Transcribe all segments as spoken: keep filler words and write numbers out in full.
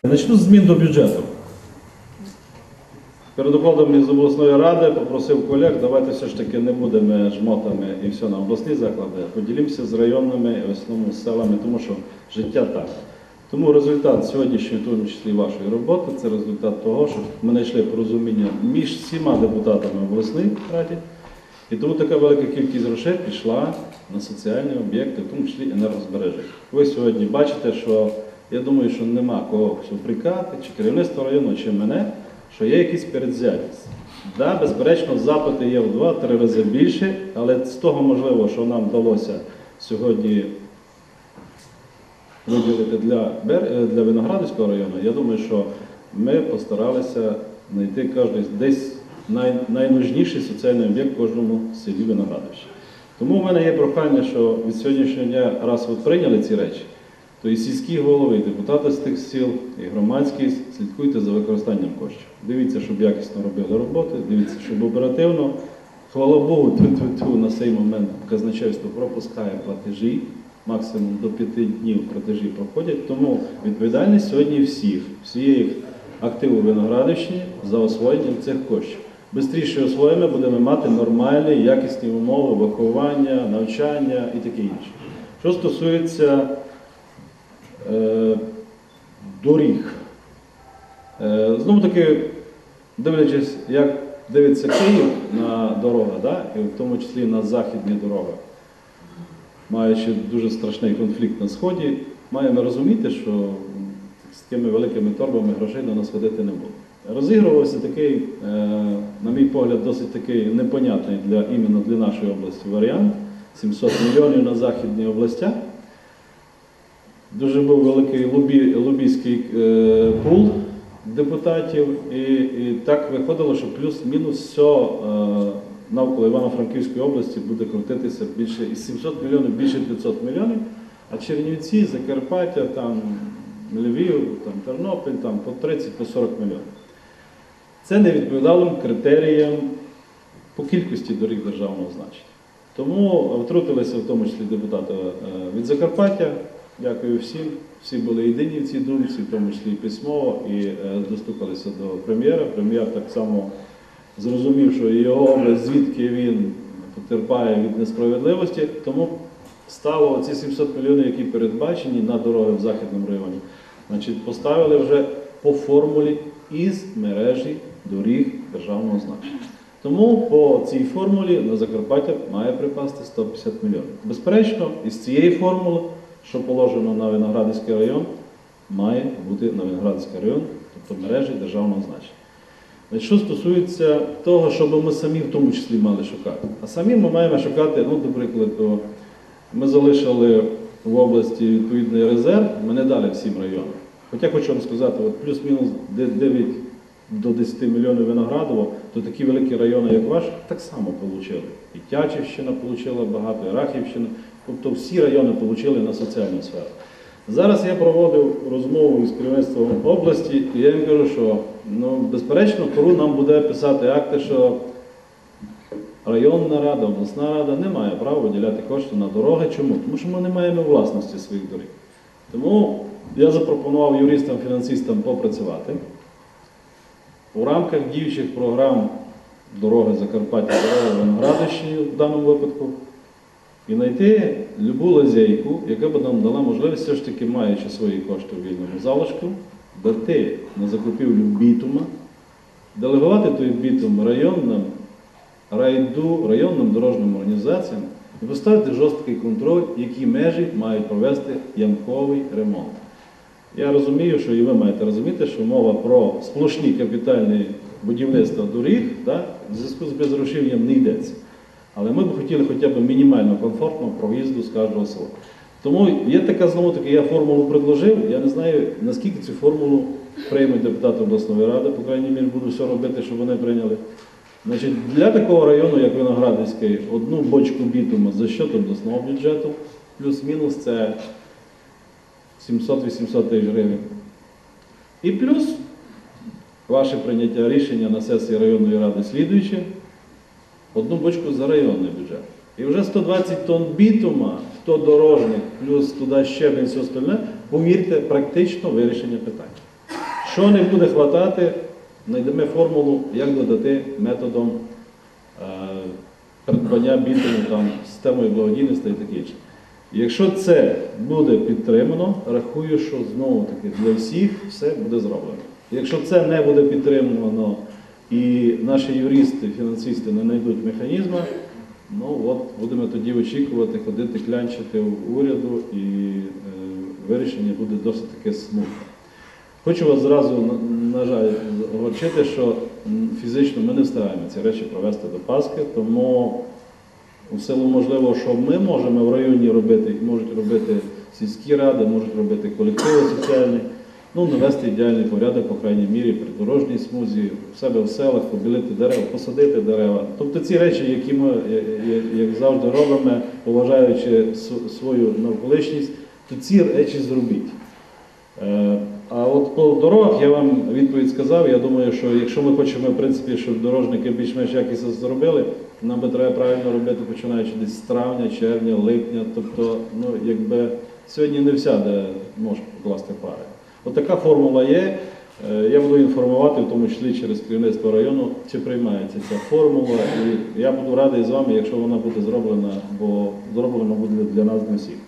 Начну з змін до бюджету. Перед уходом із обласної ради попросив колег, давайте все ж таки не будемо жмотами і все на обласні заклади, а поділимося з районними і в основному з селами, тому що життя так. Тому результат сьогоднішньої, в тому числі вашої роботи, це результат того, що ми знайшли порозуміння між всіма депутатами обласної ради, і тому така велика кількість грошей пішла на соціальні об'єкти, в тому числі енергозбереження. Ви сьогодні бачите, що я думаю, що нема кого упрекати, чи керівництво району, чи мене, що є якісь передзятість. Да, безперечно, запити є в два-три рази більше, але з того можливо, що нам вдалося сьогодні виділити для, для Виноградівського району, я думаю, що ми постаралися знайти кожен десь най, найнужніший соціальний об'єкт в кожному селі Виноградівщини. Тому в мене є прохання, що від сьогоднішнього дня, раз ви прийняли ці речі, то і сільські голови, і депутати з тих сіл, і громадськість, слідкуйте за використанням коштів. Дивіться, щоб якісно робили роботи, дивіться, щоб оперативно. Хвала Богу, ту-ту-ту, на цей момент казначейство пропускає платежі, максимум до п'яти днів платежі проходять, тому відповідальність сьогодні всіх, всіх активів Виноградівщини за освоєння цих коштів. Бистріше освоїмо, будемо мати нормальні, якісні умови виховання, навчання і таке інше. Що стосується е, доріг. Е, знову таки, дивлячись, як дивиться Київ на дороги, да? І в тому числі на західні дороги, маючи дуже страшний конфлікт на Сході, маємо розуміти, що з такими великими торбами грошей на нас ходити не буде. Розігрувався такий, на мій погляд, досить такий непонятний для, іменно для нашої області варіант. сімсот мільйонів на західні областях. Дуже був великий лобі, лобійський пул депутатів, і, і так виходило, що плюс-мінус все навколо Івано-Франківської області буде крутитися більше із сімсот мільйонів, більше п'ятсот мільйонів, а Чернівці, Закарпаття, там, Львів, там, Тернопіль, там, по тридцять, по сорок мільйонів. Це не відповідало критеріям по кількості доріг державного значення. Тому втрутилися в тому числі депутати від Закарпаття. Дякую всім. Всі були єдині в цій думці, в тому числі і письмово, і достукалися до прем'єра. Прем'єр так само зрозумів, що його область, звідки він потерпає від несправедливості, тому стало ці сімсот мільйонів, які передбачені на дороги в Західному районі, значить, поставили вже по формулі із мережі доріг державного значення. Тому по цій формулі на Закарпаття має припасти сто п'ятдесят мільйонів. Безперечно, із цієї формули, що положено на Виноградівський район, має бути на Виноградівський район, тобто мережі державного значення. Що стосується того, щоб ми самі в тому числі мали шукати. А самі ми маємо шукати, ну, до прикладу, ми залишили в області відповідний резерв, ми не дали всім районам. Хоча хочу вам сказати, от плюс-мінус дев'ять до десяти мільйонів Виноградово, то такі великі райони, як ваш, так само отримали. І Тячівщина отримала багато, і Рахівщина. Тобто всі райони отримали на соціальну сферу. Зараз я проводив розмову з керівництвом області, і я їм кажу, що, ну, безперечно, коли нам буде писати акти, що районна рада, обласна рада не має права виділяти кошти на дороги. Чому? Тому що ми не маємо власності своїх доріг. Тому я запропонував юристам-фінансистам попрацювати. У рамках діючих програм дороги Закарпаття, дороги Виноградівщини в даному випадку, і знайти любу лазейку, яка б нам дала можливість, все ж таки, маючи свої кошти у вільному залишку, дати на закупівлю бітума, делегувати той бітум районним, райду, районним дорожнім організаціям і поставити жорсткий контроль, які межі мають провести ямковий ремонт. Я розумію, що і ви маєте розуміти, що мова про сплошні капітальні будівництва доріг, да, в зв'язку з безгрошів'ям не йдеться. Але ми б хотіли хоча б мінімально комфортного проїзду з кожного села. Тому є така, знову таки, я формулу предложив, я не знаю, наскільки цю формулу приймуть депутати обласної ради, по крайній мірі буду все робити, щоб вони прийняли. Значить, для такого району, як Виноградівський, одну бочку бітуму за счет обласного бюджету, плюс-мінус це сімсот-вісімсот тисяч гривень. І плюс ваше прийняття рішення на сесії районної ради слідуюче, одну бочку за районний бюджет. І вже сто двадцять тонн бітума, хто дорожник, плюс туди щебень, все остальне, повірте, практично вирішення питання. Що не буде хватати, знайдемо формулу, як додати методом е, придбання бітуму, там, системою благодійності і таке інше. Якщо це буде підтримано, рахую, що знову-таки для всіх все буде зроблено. Якщо це не буде підтримано і наші юристи, фінансисти не знайдуть механізму, ну от будемо тоді очікувати, ходити, клянчити в уряду і е, вирішення буде досить таке смутне. Хочу вас зразу, на, на жаль, огорчити, що фізично ми не встигаємо ці речі провести до Пасхи, тому у силу можливо, що ми можемо в районі робити, можуть робити сільські ради, можуть робити колективи соціальні, ну, навести ідеальний порядок, по крайній мірі, при дорожній смузі, в себе в селах, побілити дерева, посадити дерева. Тобто ці речі, які ми, як завжди, робимо, поважаючи свою навколишність, то ці речі зробіть. А от по дорогах я вам відповідь сказав. Я думаю, що якщо ми хочемо, в принципі, щоб дорожники більш-менш якісно зробили, нам би треба правильно робити, починаючи десь з травня, червня, липня. Тобто, ну, якби сьогодні не всяде може покласти пари. От така формула є. Я буду інформувати, в тому числі через керівництво району, чи приймається ця формула. І я буду радий з вами, якщо вона буде зроблена, бо зроблена буде для нас не всіх.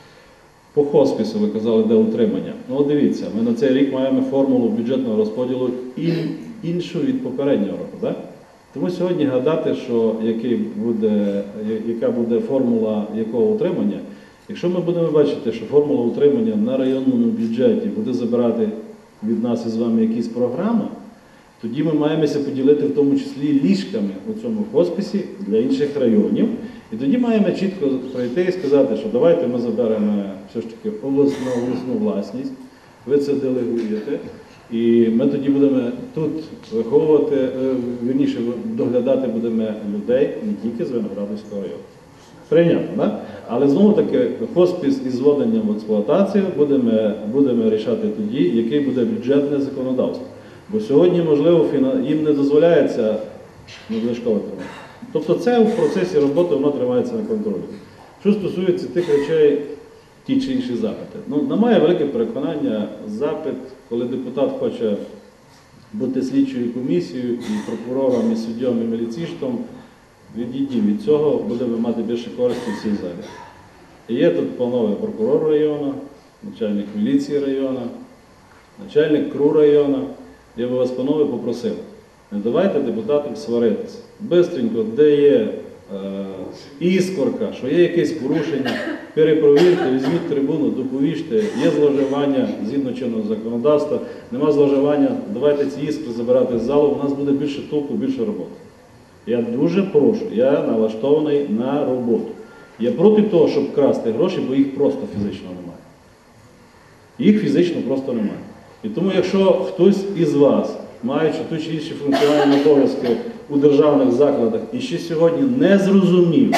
По хоспісу ви казали, де утримання. Ну от дивіться, ми на цей рік маємо формулу бюджетного розподілу і іншу від попереднього року. Так? Тому сьогодні гадати, що який буде, яка буде формула якого утримання, якщо ми будемо бачити, що формула утримання на районному бюджеті буде забирати від нас із вами якісь програми, тоді ми маємося поділити в тому числі ліжками у цьому хосписі для інших районів. І тоді маємо чітко пройти і сказати, що давайте ми заберемо все ж таки обласну, обласну власність, ви це делегуєте, і ми тоді будемо тут виховувати, вірніше доглядати будемо людей не тільки з Виноградівського району. Прийнятно, так? Але знову-таки хоспіс із зводенням в експлуатацію будемо, будемо рішати тоді, який буде бюджетне законодавство. Бо сьогодні, можливо, їм не дозволяється надлишкове тримати. Тобто це в процесі роботи воно тримається на контролі. Що стосується тих речей, ті чи інші запити. Ну, на моє велике переконання, запит, коли депутат хоче бути слідчою комісією, і прокурором, і суддям, і міліцістом, відійдіть від цього, будемо мати більше користі в цій залі. І є тут панове прокурор району, начальник міліції району, начальник КРУ району. Я би вас, панове, попросив, не давайте депутатам сваритися. Бистренько, де є е, іскорка, що є якесь порушення, перепровірте, візьміть трибуну, доповіжте, є зловживання згідно чинного законодавства, нема зловживання, давайте ці іскри забирати з залу, у нас буде більше толку, більше роботи. Я дуже прошу, я налаштований на роботу. Я проти того, щоб красти гроші, бо їх просто фізично немає. Їх фізично просто немає. І тому, якщо хтось із вас, маючи ту чи інші функціональні обов'язки у державних закладах, і ще сьогодні не зрозумів,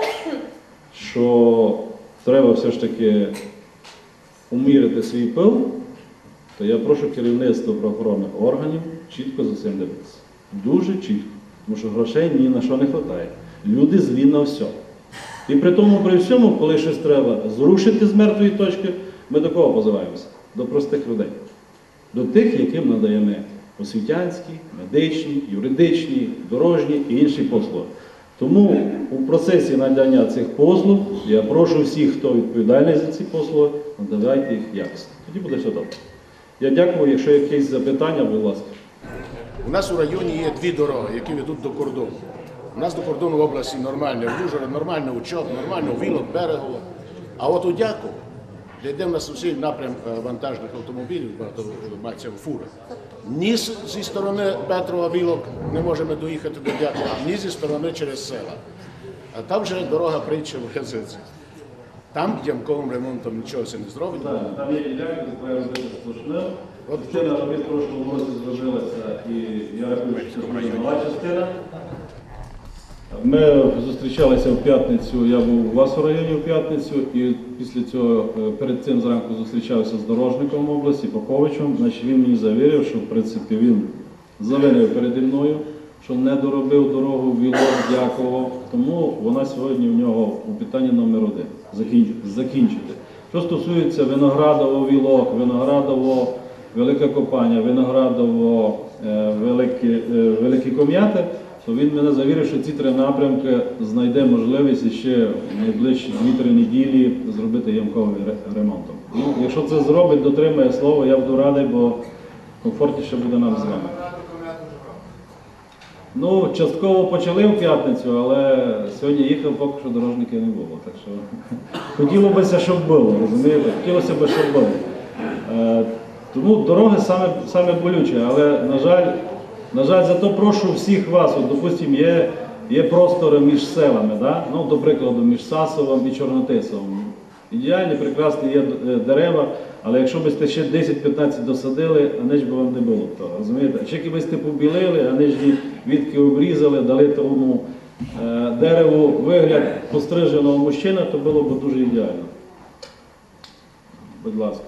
що треба все ж таки умірити свій пил, то я прошу керівництво правоохоронних органів чітко за цим дивитися. Дуже чітко. Тому що грошей ні на що не вистачає. Люди злі на все. І при тому, при всьому, коли щось треба зрушити з мертвої точки, ми до кого позиваємося? До простих людей. До тих, яким надаємо освітянські, медичні, юридичні, дорожні і інші послуги. Тому у процесі надання цих послуг я прошу всіх, хто відповідальний за ці послуги, надавайте їх якісно. Тоді буде все добре. Я дякую. Якщо якісь запитання, будь ласка. У нас у районі є дві дороги, які ведуть до кордону. У нас до кордону в області нормальний Ужгород, нормальний Учок, нормальний Вілок, Берегово. А от у Дяково, де йде в нас усі напрям вантажних автомобілів, мається фури, ні зі сторони Петрова Вілок не можемо доїхати до Дякова, ні зі сторони через села. А там вже дорога притча в Язиці. Там ямковим ремонтом нічого не зроблено. Так, там є ділянки, де треба робити сплошне. Частина робіт в прошлому році зробилася, і я рахую, що це нова частина. Ми зустрічалися в п'ятницю, я був у вас у районі в п'ятницю, і після цього, перед цим зранку зустрічався з дорожником області, Поповичем. Значить, він мені завірив, що в принципі він завинив переді мною, що не доробив дорогу Вілок-Дяково, тому вона сьогодні в нього у питанні номер один – закінчити. Що стосується Виноградово-Вілок, Виноградово Велика Копаня, Виноградово, е, Великі, е, Великі Ком'яти, то він мене завірив, що ці три напрямки знайде можливість ще в найближчі дві-три неділі зробити ямковий ре- ремонтом. Ну, якщо це зробить, дотримає слово, я буду радий, бо комфортніше буде нам з вами. Ну, частково почали в п'ятницю, але сьогодні їхав, поки що дорожників не було. Так що хотілося б, щоб було, розумієте? Хотілося б, щоб було. Е, тому дороги саме, саме болюче, але, на жаль, на жаль, зато прошу всіх вас, от, допустимо, є, є простори між селами, да? Ну, до прикладу, між Сасовом і Чорнотисовом. Ідеальні, прекрасні є дерева, але якщо б сте ще десять-п'ятнадцять досадили, а не ж би вам не було того, розумієте? Ще якби сте побілили, а не ж її відки обрізали, дали тому е, дереву вигляд постриженого мужчини, то було б дуже ідеально. Будь ласка.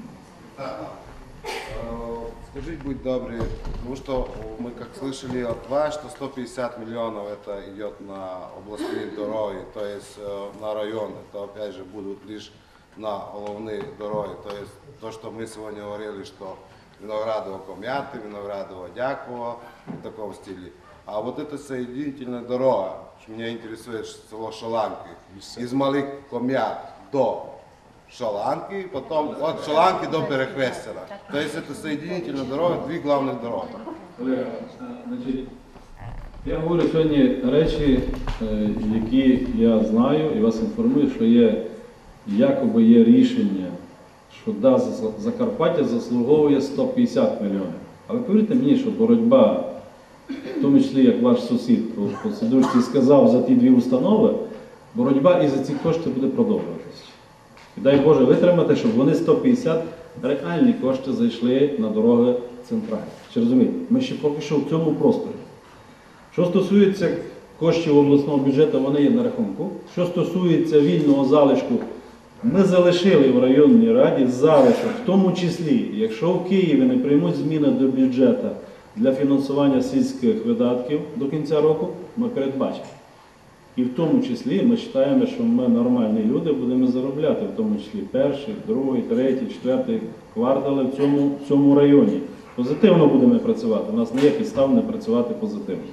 Скажите, будь добрый, потому что мы как слышали от вас, что сто пятьдесят миллионов это идет на областные дороги, то есть э, на районы, то опять же будут лишь на головные дороги. То есть то, что мы сегодня говорили, что Виноградово Ком'яти, Виноградово Дяково в таком стиле. А вот эта соединительная дорога, что меня интересует село Шаланки, из Малых Ком'ят до Шаланки, потом от Шаланки до Перехрестера. То есть это соединительная дорога, две главных дороги. Олег, значить, я говорю сьогодні речі, е, які я знаю і вас інформую, що є, якоби є рішення, що да, За- Закарпаття заслуговує сто п'ятдесят мільйонів. Але повірте мені, що боротьба, в тому числі як ваш сусід по процедурці сказав за ті дві установи, боротьба і за ці кошти буде продовжуватися. І дай Боже витримати, щоб вони сто п'ятдесят реальні кошти зайшли на дороги центральні. Чи розумієте? Ми ще поки що в цьому просторі. Що стосується коштів обласного бюджету, вони є на рахунку. Що стосується вільного залишку, ми залишили в районній раді залишок, в тому числі, якщо в Києві не приймуть зміни до бюджету для фінансування сільських видатків до кінця року, ми передбачимо. І в тому числі ми вважаємо, що ми нормальні люди будемо заробляти, в тому числі перший, другий, третій, четвертий квартали в цьому, в цьому районі. Позитивно будемо працювати, у нас не є підстав не працювати позитивно.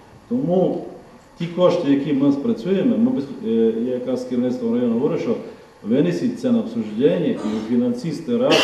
Тому ті кошти, які ми спрацюємо, ми, без- е, я якраз з керівництвом району говорю, що винесіть це на обсуждення, і фінансисти ради,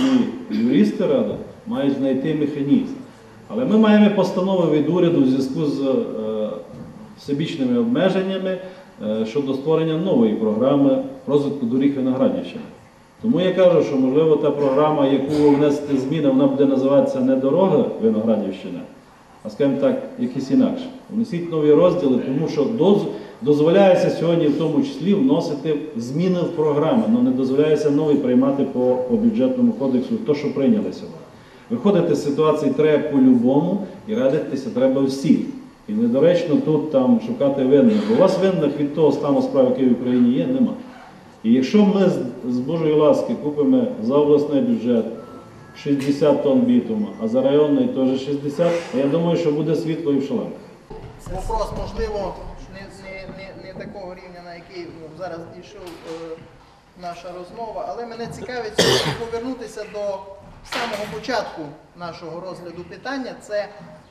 і юристи ради мають знайти механізм. Але ми маємо постанови від уряду в зв'язку з е, всебічними обмеженнями е, щодо створення нової програми розвитку доріг Виноградівщини. Тому я кажу, що можливо та програма, яку ви внесете зміни, вона буде називатися не дорога Виноградівщина, а скажімо так, якісь інакше. Внесіть нові розділи, тому що доз- дозволяється сьогодні в тому числі вносити зміни в програми, але не дозволяється нові приймати по, по бюджетному кодексу, то, що прийняли сьогодні. Виходити з ситуації треба по-любому і радитися треба всім. І недоречно тут там шукати винних, бо у вас винних від того стану справи, який в Україні є, нема. І якщо ми з, з Божої ласки купимо за обласний бюджет шістдесят тонн бітуму, а за районний теж шістдесят, я думаю, що буде світло і в Шаланках. Вопрос, можливо, не, не, не, не такого рівня, на який ну, зараз дійшов е, наша розмова, але мене цікавить сьогодні повернутися до самого початку нашого розгляду питання. Це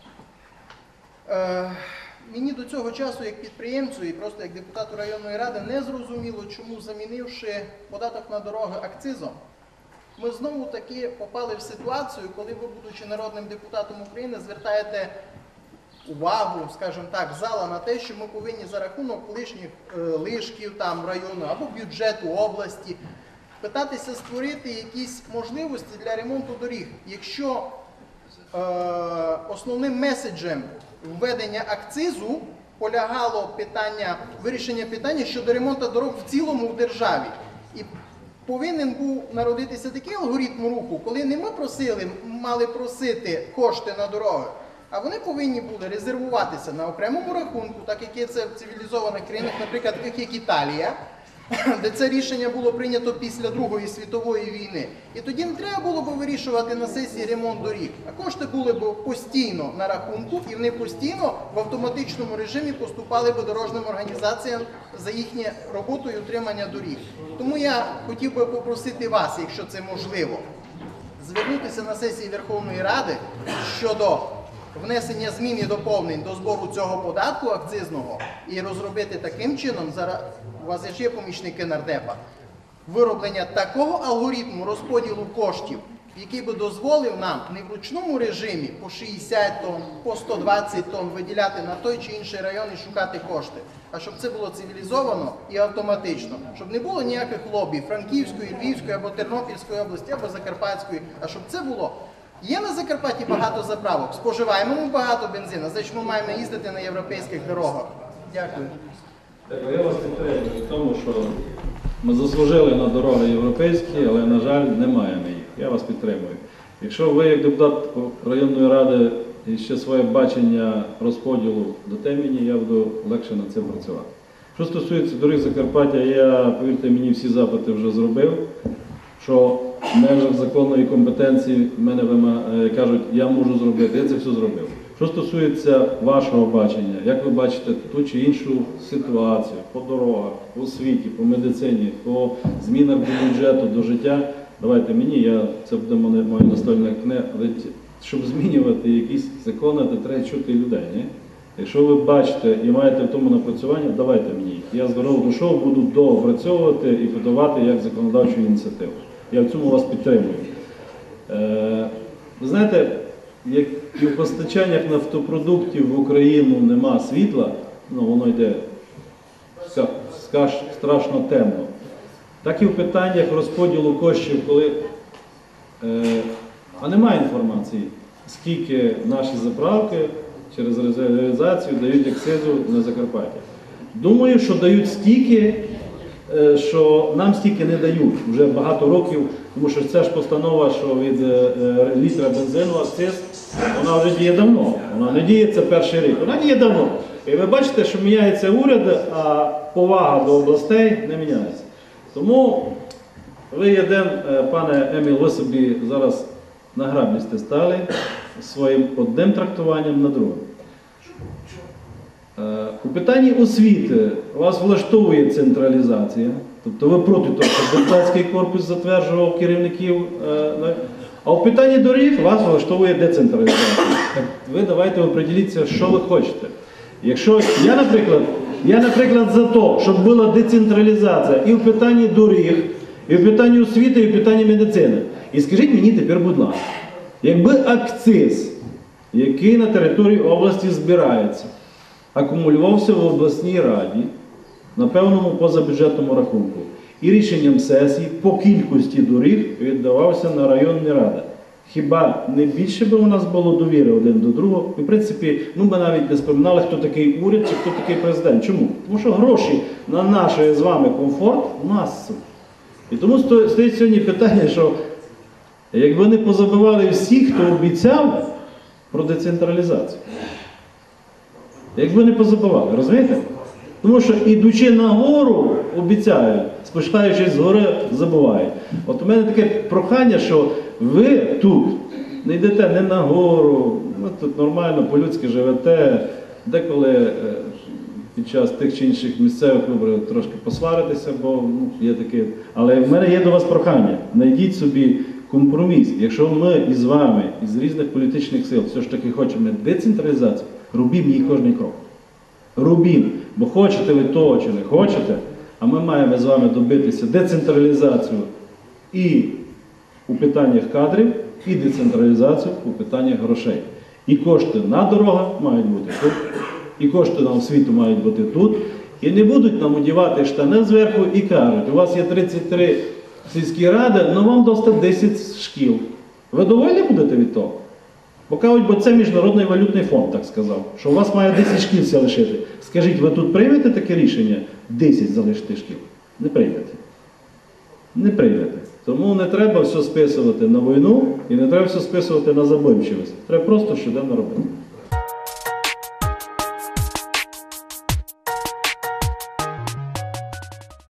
е, мені до цього часу, як підприємцю і просто як депутату районної ради, не зрозуміло, чому, замінивши податок на дороги акцизом, ми знову таки попали в ситуацію, коли ви, будучи народним депутатом України, звертаєте увагу, скажімо так, зала на те, що ми повинні за рахунок лишніх е, лишків там району або бюджету області питатися створити якісь можливості для ремонту доріг. Якщо е, основним меседжем введення акцизу полягало питання, вирішення питання щодо ремонту дорог в цілому в державі. І повинен був народитися такий алгоритм руху, коли не ми просили, мали просити кошти на дороги, а вони повинні були резервуватися на окремому рахунку, так як є це в цивілізованих країнах, наприклад, таких як Італія, де це рішення було прийнято після Другої світової війни. І тоді не треба було б вирішувати на сесії ремонт доріг, а кошти були б постійно на рахунку, і вони постійно в автоматичному режимі поступали б дорожним організаціям за їхню роботу і утримання доріг. Тому я хотів би попросити вас, якщо це можливо, звернутися на сесії Верховної Ради щодо внесення змін і доповнень до збору цього податку акцизного і розробити таким чином, зараз у вас є помічники нардепа, вироблення такого алгоритму розподілу коштів, який би дозволив нам не в ручному режимі по шістдесят тонн, по сто двадцять тонн виділяти на той чи інший район і шукати кошти, а щоб це було цивілізовано і автоматично, щоб не було ніяких лобі Франківської, Львівської або Тернопільської області, або Закарпатської, а щоб це було. Є на Закарпатті багато заправок, споживаємо ми багато бензину, значить ми маємо їздити на європейських дорогах. Дякую. Я вас підтримую в тому, що ми заслужили на дороги європейські, але, на жаль, не маємо їх. Я вас підтримую. Якщо ви, як депутат районної ради, і ще своє бачення розподілу до мені, я буду легше над цим працювати. Що стосується доріг Закарпаття, я, повірте мені, всі запити вже зробив, що в межах законної компетенції мене вима- кажуть, я можу зробити, я це все зробив. Що стосується вашого бачення, як ви бачите ту чи іншу ситуацію по дорогах, по освіті, по медицині, по змінах до бюджету, до життя, давайте мені, я, це буде моя, моя настольна книга, але щоб змінювати якісь закони, то треба чути людей. Не? Якщо ви бачите і маєте в тому напрацювання, давайте мені їх. Я звернув душу, буду доопрацьовувати і подавати як законодавчу ініціативу. Я в цьому вас підтримую. Е, ви знаєте, як і в постачаннях нафтопродуктів в Україну нема світла, ну воно йде скаж, страшно темно, так і в питаннях розподілу коштів, коли е, а немає інформації, скільки наші заправки через резервізацію дають акцизу на Закарпаття. Думаю, що дають стільки, е, що нам стільки не дають вже багато років, тому що ця ж постанова, що від е, літра бензину акциз, вона вже діє давно, вона не діє це перший рік, вона діє давно. І ви бачите, що міняється уряд, а повага до областей не міняється. Тому ви єдин, пане Еміл, ви собі зараз на граблі сте стали своїм одним трактуванням на друге. У питанні освіти вас влаштовує централізація, тобто ви проти того, щоб депутатський корпус затверджував керівників, а у питанні доріг вас влаштовує децентралізація. Так ви давайте оприділіться, що ви хочете. Якщо я, наприклад, я, наприклад, за те, щоб була децентралізація і в питанні доріг, і в питанні освіти, і в питанні медицини. І скажіть мені тепер, будь ласка, якби акциз, який на території області збирається, акумулювався в обласній раді на певному позабюджетному рахунку, і рішенням сесії по кількості доріг віддавався на районні ради. Хіба не більше би у нас було довіри один до другого? І, в принципі, ну, ми навіть не споминали, хто такий уряд чи хто такий президент. Чому? Тому що гроші на наш з вами комфорт у нас. І тому стоїть сьогодні питання, що якби не позабивали всіх, хто обіцяв про децентралізацію. Якби не позабивали, розумієте? Тому що, ідучи на гору, обіцяють, спускаючись з гори, забувають. От у мене таке прохання, що ви тут не йдете не на гору, ви тут нормально, по-людськи живете, деколи під час тих чи інших місцевих виборів трошки посваритися, бо ну, є таке. Але в мене є до вас прохання, знайдіть собі компроміс. Якщо ми із вами, із різних політичних сил, все ж таки хочемо децентралізацію, робімо її кожний крок. Робімо, бо хочете ви того чи не хочете, а ми маємо з вами добитися децентралізацію і у питаннях кадрів, і децентралізацію у питаннях грошей. І кошти на дорогах мають бути тут, і кошти на освіту мають бути тут. І не будуть нам одягати штани зверху і кажуть, у вас є тридцять три сільські ради, але вам достатньо десять шкіл. Ви довольні будете від того? Бо кажуть, бо це Міжнародний валютний фонд так сказав, що у вас має десять шкіл залишити. Скажіть, ви тут приймете таке рішення? десять залишити шкіл? Не приймете. Не приймете. Тому не треба все списувати на війну і не треба все списувати на забоймчивість. Треба просто щоденно робити.